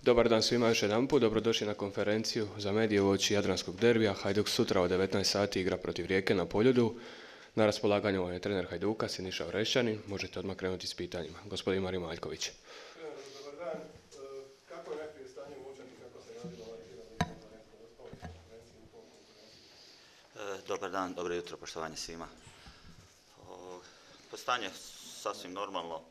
Dobar dan svima još jedanput, dobrodošli na konferenciju za medije uoči Jadranskog derbija. Hajduk sutra od 19 sati igra protiv Rijeke na Poljudu. Na raspolaganju vam je trener Hajduka, Siniša Orešćanin. Možete odmah krenuti s pitanjima. Gospodin Mario Maljković. Dobar dan. Kako je najprije stanje u Momčadi, kako se radilo ovaj tjedan na nekoj ostaloj konferenciji u tom konkurenciji? Dobar dan, dobro jutro, poštovanje svima. Stanje je sasvim normalno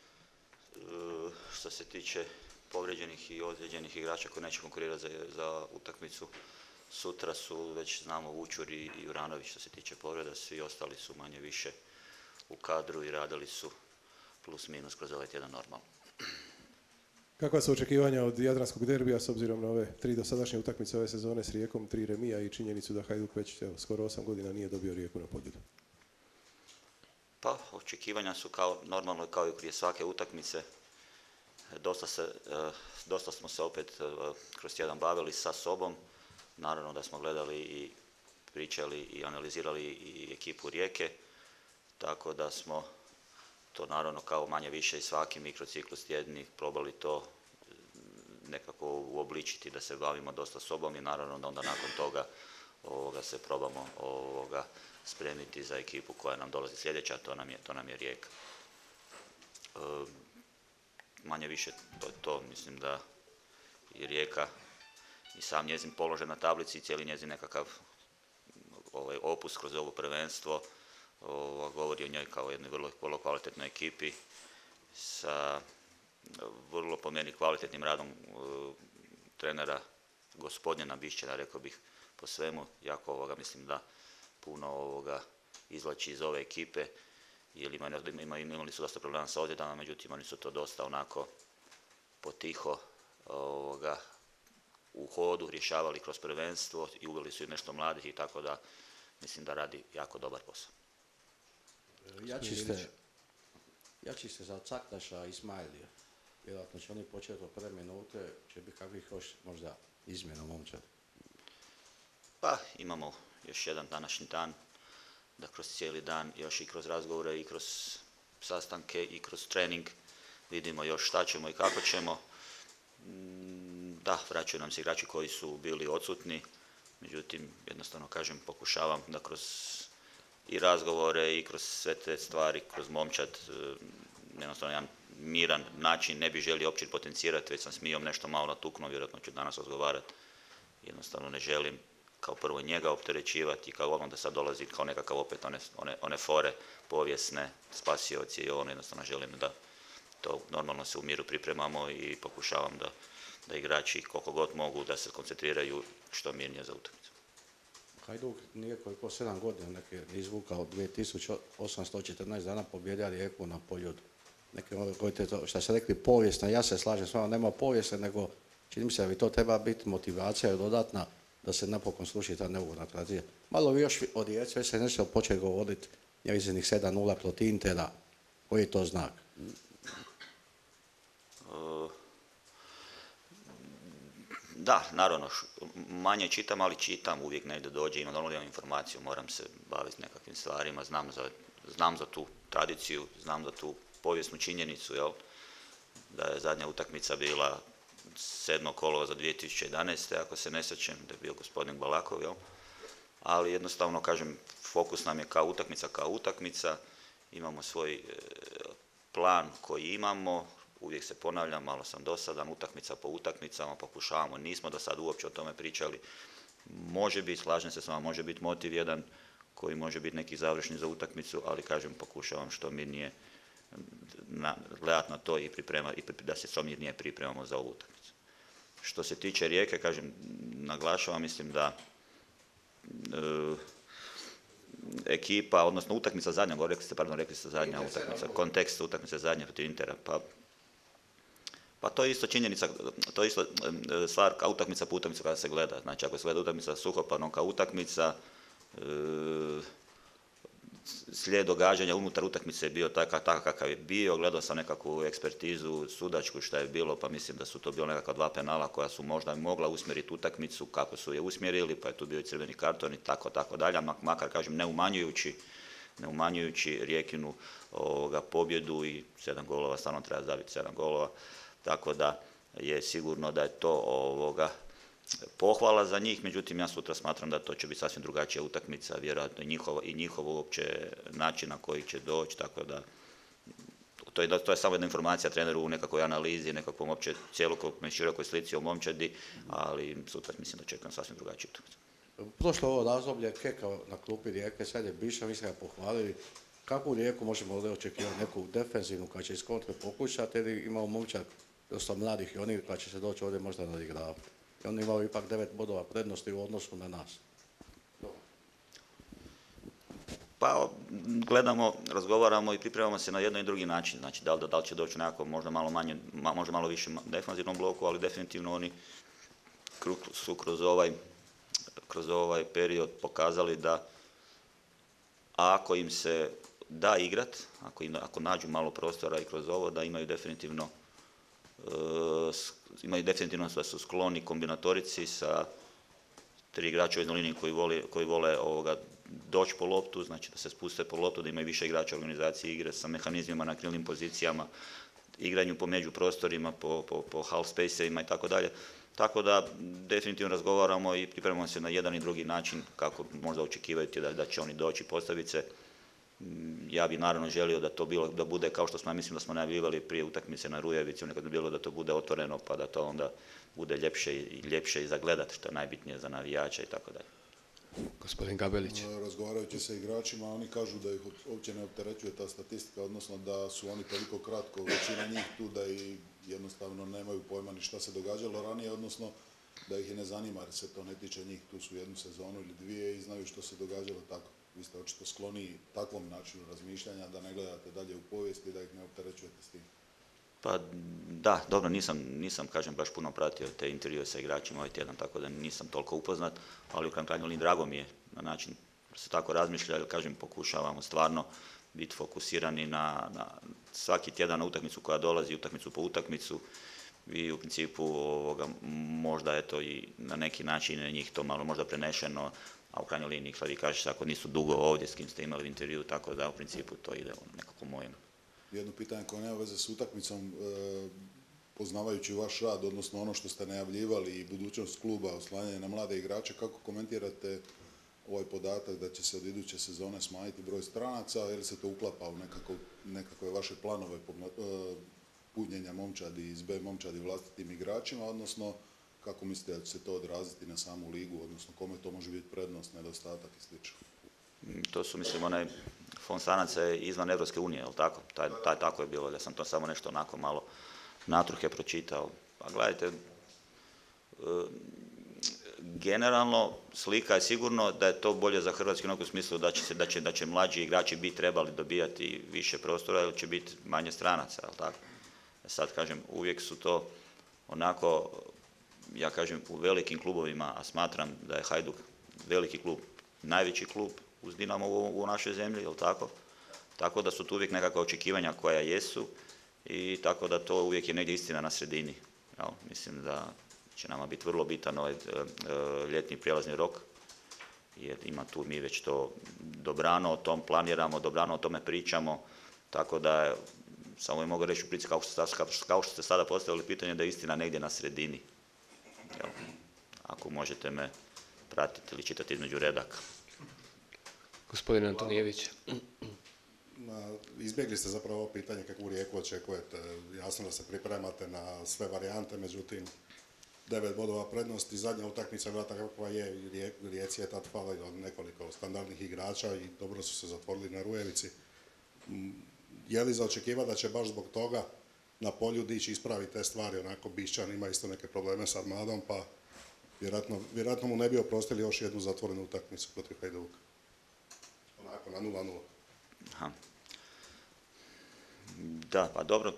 što se tiče povrijeđenih i ozlijeđenih igrača koji neće konkurirati za utakmicu. Sutra su, već znamo, Vučur i Juranović što se tiče povreda, svi ostali su manje više u kadru i radili su plus minus kroz ovaj tjedan normalno. Kakva su očekivanja od Jadranskog derbija s obzirom na ove 3 dosadašnje utakmice ove sezone s Rijekom, 3 remija i činjenicu da Hajduk već skoro 8 godina nije dobio Rijeku na Poljudu? Pa, očekivanja su normalno kao i prije svake utakmice. Dosta smo se opet kroz tjedan bavili sa sobom. Naravno da smo gledali i pričali i analizirali i ekipu Rijeke, tako da smo to naravno kao manje više i svaki mikrociklus tjedni probali to nekako uobličiti da se bavimo dosta sobom i naravno da onda nakon toga se probamo spremiti za ekipu koja nam dolazi sljedeća, a to nam je Rijeka. Manje više to mislim da i Rijeka i sam njezin položaj na tablici i cijeli njezin nekakav opus kroz ovo prvenstvo govori o njoj kao jednoj vrlo kvalitetnoj ekipi sa vrlo po meni kvalitetnim radom trenera gospodina Bišćana, rekao bih po svemu. Jako mislim da puno izvlači iz ove ekipe, jer imali su dosta problema sa ozljedama, međutim oni su to dosta onako potiho u hodu rješavali kroz prvenstvo i uveli su i nešto mladih i tako da mislim da radi jako dobar posao. Jači ste za Caktaša i Ismailija. Vjerojatno će oni početi od prve minute, će biti kakvih još možda izmjena u Momčadu? Pa imamo još jedan današnji dan, da kroz cijeli dan još i kroz razgovore i kroz sastanke i kroz trening vidimo još šta ćemo i kako ćemo. Da, vraćaju nam se igrači koji su bili odsutni, međutim jednostavno kažem pokušavam da kroz i razgovore i kroz sve te stvari, kroz Momčad, jednostavno jedan miran način, ne bih želio uopće potencirati, već sam s Mijom nešto malo natuknuo, vjerojatno ću danas razgovarati. Jednostavno ne želim kao prvo njega opterećivati, kao ono da sad dolazi kao nekakav opet one fore povijesne, spasioci i ono, jednostavno želim da to normalno se u miru pripremamo i pokušavam da igrači koliko god mogu da se koncentriraju što mirnije za utakmicu. Hajduk nije koliko 7 godina neki izvukao 2814 dana pobjedio Rijeku na Poljudu. Što ste rekli povijesna, ja se slažem s vama, nema povijesne, nego čini mi se da bi to treba biti motivacija dodatna da se napokon sluši ta neugodna tradicija. Malo vi još od Rijece, već se nešto počeli govoriti njezinih 7-0 protiv Intera. Koji je to znak? Da, naravno, manje čitam, ali čitam, uvijek negdje dođe, imam informaciju, moram se baviti nekakvim stvarima, znam za tu tradiciju, znam za tu povijesnu činjenicu, jel? Da je zadnja utakmica bila 7. kolovoza za 2011. ako se ne sjećam, da je bio gospodin Balakov, jel? Ali jednostavno, kažem, fokus nam je kao utakmica, imamo svoj plan koji imamo, uvijek se ponavljam, malo sam dosadan, utakmica po utakmicama, pokušavamo, nismo do sad uopće o tome pričali. Može biti, slažem se s vama, može biti motiv jedan koji može biti neki završni za utakmicu, ali kažem, pokušavam što mirnije gledati na to i da se što mirnije pripremamo za ovu utakmicu. Što se tiče Rijeke, kažem, naglašavam, mislim da ekipa, odnosno utakmica zadnja, rekli ste zadnja utakmica, kontekst utakmice zadnja protiv Intera, pa to je isto činjenica, to je isto stvar kao utakmica po utakmicu kada se gleda. Znači ako se gleda utakmica suhoparno kao utakmica, slijed događanja unutar utakmice je bio takav kakav je bio, gledao sam nekakvu ekspertizu sudačku šta je bilo, pa mislim da su to bilo nekakva 2 penala koja su možda mogla usmjeriti utakmicu kako su je usmjerili, pa je tu bio i crveni karton i tako dalje, makar kažem ne umanjujući Rijekinu pobjedu i 7 golova, stvarno treba zabiti 7 golova, tako da je sigurno da je to pohvala za njih, međutim ja sutra smatram da to će biti sasvim drugačija utakmica, vjerojatno i njihov uopće način na koji će doći, tako da to je samo jedna informacija treneru u nekakvoj analizi, nekakvom uopće cjelokupnoj širokoj slici o momčadi, ali sutra mislim da čekam sasvim drugačiju utakmicu. Prošlo ovo razdoblje Keka na klupi Rijeke, sad je Biša, mi smo ga pohvalili. Kakvu Rijeku možemo ovdje očekivati? Neku defenzivnu koja će iz kontre pokušati ili imamo momčad dosta mladih i oni koja će se doći ovdje možda nadigravati? I oni imaju ipak 9 bodova prednosti u odnosu na nas. Pa gledamo, razgovaramo i pripremamo se na jedan i drugi način. Znači da li će doći nekako možda malo manje, možda malo više defanzivnom bloku, ali definitivno oni su kroz ovaj period pokazali da ako im se da igrat, ako nađu malo prostora i kroz ovo, da imaju definitivno da su skloni kombinatorici sa 3 igrača u jednoj liniji koji vole doći po loptu, znači da se spuste po loptu, da imaju više igrača u organizaciji igre sa mehanizmima na krilnim pozicijama, igranju po među prostorima, po half spaceima i tako dalje. Tako da definitivno razgovaramo i pripremamo se na jedan i drugi način kako možda očekivati da će oni doći i postaviti se. Ja bih naravno želio da bude kao što mislim da smo najavljivali prije utakmice na Rujevici, nekad bi bilo da to bude otvoreno pa da to onda bude ljepše i za gledat, što je najbitnije za navijača i tako dalje. Gospodin Gabelić. Razgovarajući sa igračima, oni kažu da ih uopće ne opterećuje ta statistika, odnosno da su oni toliko kratko, većina njih tu da i jednostavno nemaju pojma ni šta se događalo ranije, odnosno da ih i ne zanima jer se to ne tiče njih, tu su jednu sezonu ili dvije i znaju što se događalo tako. Vi ste očito skloni takvom načinu razmišljanja da ne gledate dalje u povijesti i da ih ne opterećujete s tim. Pa da, dobro, nisam kažem baš puno pratio te intervjue sa igračima ovaj tjedan, tako da nisam toliko upoznat, ali u krajnjoj liniji drago mi je na način da se tako razmišlja, jer kažem pokušavamo stvarno biti fokusirani na svaki tjedan na utakmicu koja dolazi, utakmicu po utakmicu i u principu možda eto i na neki način je njih to malo možda prenešeno, a u krajnjoj liniji, što vi kažete, ako nisu dugo ovdje s kim ste imali intervju, tako da u principu to ide nekako mojem. Jedno pitanje koje nema veze s utakmicom, poznavajući vaš rad, odnosno ono što ste najavljivali i budućnost kluba, oslanjanje na mlade igrače, kako komentirate ovaj podatak da će se od iduće sezone smanjiti broj stranaca, ili se to uklapa u nekakve vaše planove punjenja momčadi iz B momčadi vlastitim igračima, odnosno kako mislite da će se to odraziti na samu ligu, odnosno kome to može biti prednost, nedostatak i sl.? To su, mislim, onaj fond stranaca je izvan Evropske unije, jel tako? Tako je bilo, da sam to samo nešto onako malo natruhe pročitao. Pa gledajte, generalno slika je sigurno da je to bolje za Hrvatsku u nekom smislu da će mlađi igrači bi trebali dobijati više prostora ili će biti manje stranaca, jel tako? Sad kažem, uvijek su to onako, ja kažem, u velikim klubovima, a smatram da je Hajduk veliki klub, najveći klub uz Dinamo u našoj zemlji, jel tako? Tako da su tu uvijek nekakva očekivanja koja jesu i tako da to uvijek je negdje istina na sredini. Jel? Mislim da će nama biti vrlo bitan ovaj ljetni prijelazni rok, jer ima tu mi već to dobrano o tom planiramo, dobrano o tome pričamo, tako da samo mogu reći u principu kao što ste sada postavili pitanje da je istina negdje na sredini. Jel? Ako možete me pratiti ili čitati između redaka. Gospodin Antonijević. Izbjegli ste zapravo ovo pitanje kakvu Rijeku očekujete. Jasno da se pripremate na sve varijante, međutim 9 bodova prednosti, zadnja utakmica vrata kakva je, Rijeci je tad falilo nekoliko standardnih igrača i dobro su se zatvorili na Rujevici. Je li za očekivati da će baš zbog toga na polju dići ispraviti te stvari, onako Bišćan ima isto neke probleme s Armadom, pa vjerojatno mu ne bi oprostili još jednu zatvorenu utakmicu protiv Hajduka. Onako, na 0-0. Aha. Da, pa dobro.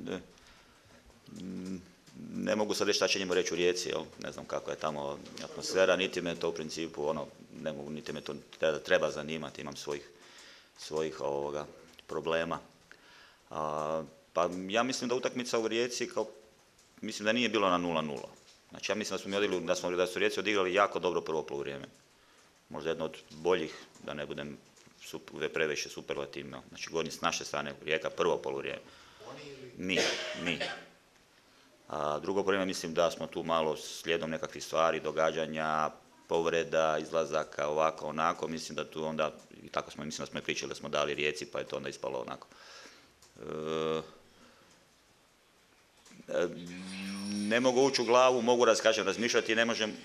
Ne mogu sad reći šta će njemu reći u Rijeci, jel? Ne znam kako je tamo atmosfera, niti me to u principu, ne mogu, niti me to treba zanimati, imam svojih problema. Pa ja mislim da utakmica u Rijeci, mislim da nije bilo na 0-0. Znači ja mislim da su Rijeci odigrali jako dobro prvo poluvrijeme. Možda jedno od boljih, da ne budem previše superlativno. Znači govorim s naše strane, Rijeka prvo poluvrijeme. Mi. A drugo vrijeme mislim da smo tu malo slijedom nekakvih stvari, događanja, povreda, izlazaka, ovako, onako, mislim da tu onda, i tako smo, mislim da smo i pričali da smo dali Rijeci, pa je to onda ispalo onako. Ne mogu ući u glavu, mogu razmišljati,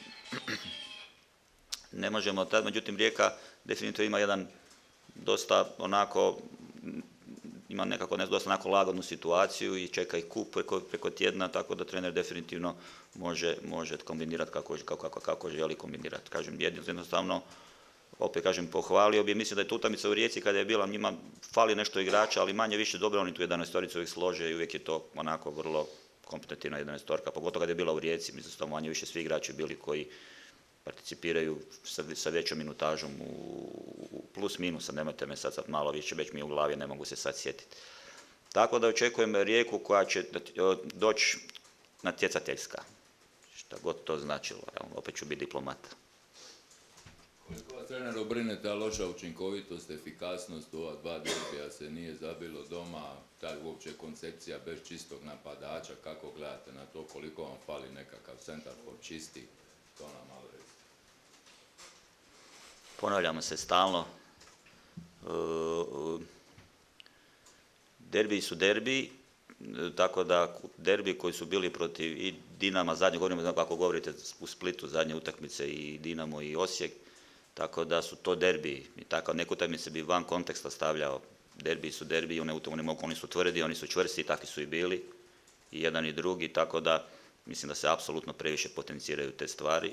ne možemo tad, međutim Rijeka definitivno ima jedan dosta onako, ima nekako dosta onako lagodnu situaciju i čeka ih kup preko tjedna, tako da trener definitivno može kombinirati kako želi kombinirati. Kažem, jednostavno, opet kažem, pohvalio bi, mislim da je tu utakmica u Rijeci kada je bila, njima fali nešto igrača, ali manje više dobro oni tu 11-toricu uvijek slože i uvijek je to onako vrlo kompetitivna 11-torka, pogotovo kada je bila u Rijeci, mislim da su manje više svi igrači bili koji participiraju sa većom minutažom u plus minusa, nemojte me sad malo više, već mi u glavi, ne mogu se sad sjetiti. Tako da očekujem Rijeku koja će doći natjecateljska, šta god to značilo, opet ću biti diplomat. Koliko vas treneru brine ta loša učinkovitost, efikasnost u ova dva derbija, se nije zabilo doma, ta uopće koncepcija bez čistog napadača, kako gledate na to, koliko vam fali nekakav centar for čisti, to nam malo reći. Ponavljamo se stalno. Derbiji su derbiji, tako da derbi koji su bili protiv i Dinama, zadnje govorimo, kako govorite u Splitu, zadnje utakmice i Dinamo i Osijek, tako da su to derbiji. I tako neku utakmice bi van konteksta stavljao. Derbiji su derbiji, oni su tvrdi, oni su čvrsti, takvi su i bili, i jedan i drugi, tako da mislim da se apsolutno previše potenciraju te stvari.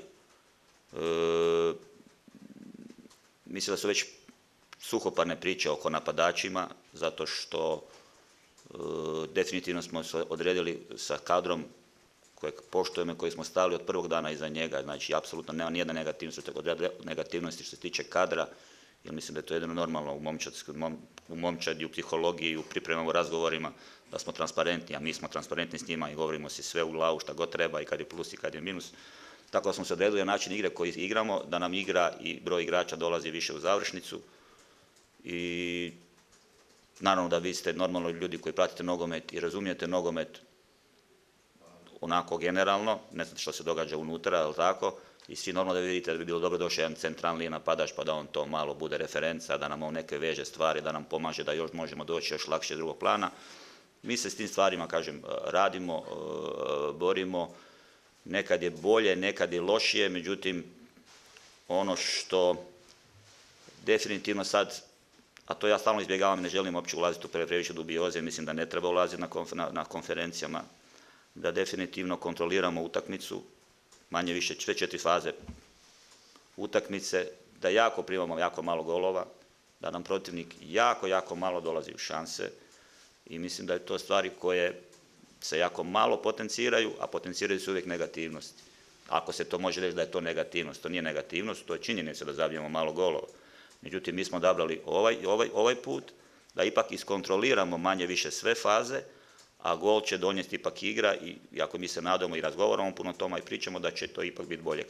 Mislim da su već suhoparne priče oko napadačima, zato što definitivno smo se odredili sa kadrom kojeg poštujemo i koji smo stavili od prvog dana iza njega. Znači, apsolutno nema nijedna negativnosti što se tiče kadra, jer mislim da je to jedino normalno u momčadi, u psihologiji, u pripremama, u razgovorima, da smo transparentni, a mi smo transparentni s njima i govorimo si sve u glavu šta god treba i kad je plus i kad je minus. Tako da smo se odredili na način igre koji igramo, da nam igra i broj igrača dolazi više u završnicu. I naravno da vi ste normalno ljudi koji pratite nogomet i razumijete nogomet onako generalno, ne znate što se događa unutra, ali tako, i svi normalno da vidite da bi bilo dobro došao jedan centralni napadač pa da on to malo bude referenca, da nam on neke veže stvari, da nam pomaže da još možemo doći još lakše do drugog plana. Mi se s tim stvarima, kažem, radimo, borimo, nekad je bolje, nekad je lošije, međutim, ono što definitivno sad, a to ja stalno izbjegavam, ne želim uopće ulaziti u previše dubioze, mislim da ne treba ulaziti na konferencijama, da definitivno kontroliramo utakmicu, manje više sve 4 faze utakmice, da jako primamo jako malo golova, da nam protivnik jako malo dolazi u šanse i mislim da je to stvari koje se jako malo potenciraju, a potenciraju se uvijek negativnosti. Ako se to može reći da je to negativnost, to nije negativnost, to je činjenica da zabijemo malo golova. Međutim, mi smo odabrali ovaj put da ipak iskontroliramo manje više sve faze, a gol će donijeti ipak igra i ako mi se nadamo i razgovaramo puno o tome i pričamo da će to ipak biti bolje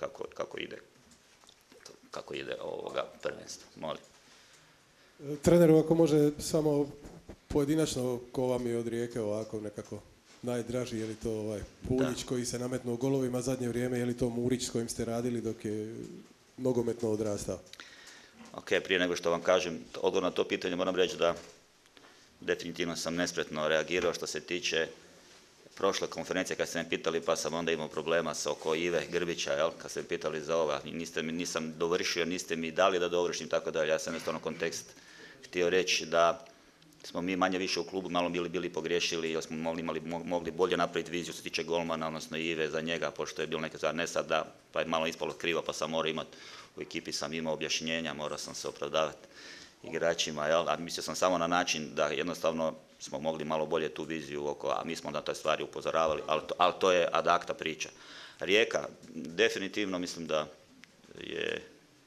kako ide ovoga prvenstva. Molim. Treneru, ako može samo pojedinačno, ko vam je od Rijeke ovako nekako najdraži, je li to Puljić koji se nametnuo u golovima zadnje vrijeme, je li to Murić s kojim ste radili dok je nogometno odrastao? Ok, prije nego što vam kažem odgovor na to pitanje, moram reći da definitivno sam nespretno reagirao što se tiče prošle konferencije kad ste me pitali, pa sam onda imao problema oko Ive Grbića, kad ste me pitali za ova. Nisam dovršio, niste mi dali da dovršim, tako da ja sam jednostavno kontekst htio reći da smo mi manje više u klubu malo bili pogriješili, jer smo mogli bolje napraviti viziju što se tiče golmana, odnosno Ive za njega, pošto je bilo neke stvari, ne sad da, pa je malo ispalo krivo, pa sam morao imati, u ekipi sam imao objašnjenja, morao sam se opravdavati igračima, a mislio sam samo na način da jednostavno smo mogli malo bolje tu viziju oko, a mi smo na te stvari upozoravali, ali to je ad acta priča. Rijeka, definitivno mislim da je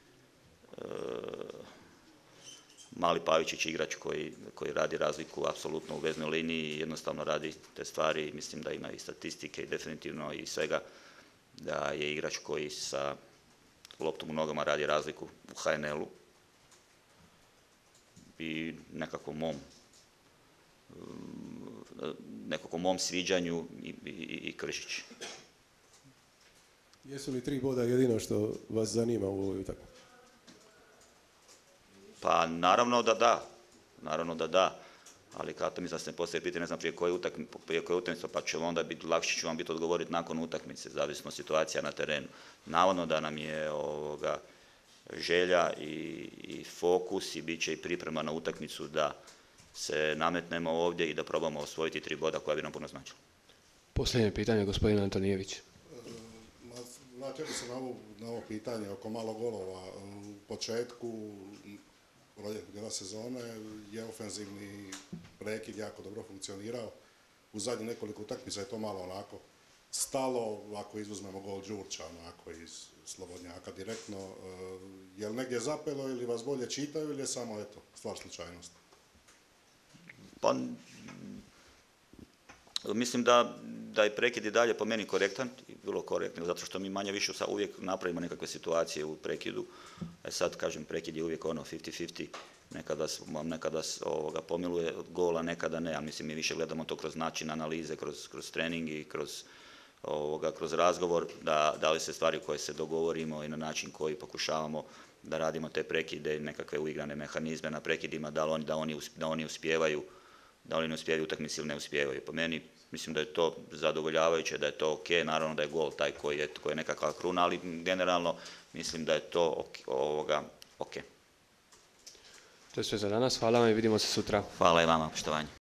Mali Pavičić igrač koji radi razliku apsolutno u veznoj liniji i jednostavno radi te stvari, mislim da ima i statistike i definitivno i svega, da je igrač koji sa loptom u nogama radi razliku u HNL-u i nekako mom nekakvom mom sviđanju i Kršić. Jesu li 3 boda jedino što vas zanima u ovoj utakmici? Pa naravno da da, ali kada mi se postoje pitanje, ne znam prije koje utakmice, pa će onda biti, lakše ću vam biti odgovoriti nakon utakmice, zavisno situacija na terenu. Navodno da nam je želja i fokus i bit će i priprema na utakmicu da se nametnemo ovdje i da probamo osvojiti 3 boda koja bi nam puno značila. Posljednje pitanje, gospodin Antonijević. Vratio bi se na ovo pitanje oko malo golova. U početku dijela sezone je ofenzivni prekid jako dobro funkcionirao. U zadnjih nekoliko utakmica je to malo onako stalo, ako izuzmemo gol Đurća, onako iz Slobodnjaka direktno. Je li negdje zapelo ili vas bolje čitaju ili je samo, eto, stvar slučajnosti? Pa, mislim da je prekid i dalje po meni korektan, vrlo korektan, zato što mi manje više uvijek napravimo nekakve situacije u prekidu. Sad, kažem, prekid je uvijek 50-50, nekada vas pomiluje od gola, nekada ne, a mislim mi više gledamo to kroz način analize, kroz trening i kroz razgovor, da li se stvari koje se dogovorimo i na način koji pokušavamo da radimo te prekide i nekakve uigrane mehanizme na prekidima, da oni uspijevaju u utakmici ili ne uspijevaju. Po meni mislim da je to zadovoljavajuće, da je to ok, naravno da je gol taj koji je nekakva kruna, ali generalno mislim da je to ok. To je sve za danas, hvala vam i vidimo se sutra. Hvala i vama, poštovanje.